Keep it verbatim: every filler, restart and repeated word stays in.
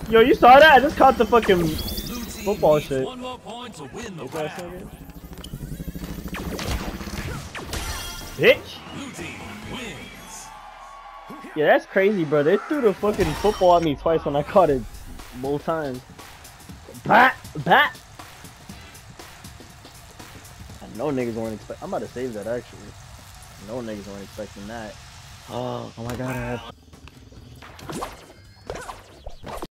Yo, you saw that? I just caught the fucking football shit. One more point to win the round. Bitch. Blue team wins. Yeah, that's crazy, bro. They threw the fucking football at me twice when I caught it both times. Bat, bat. I know niggas weren't expect. I'm about to save that actually. No niggas weren't expecting that. Oh, oh my god, I have.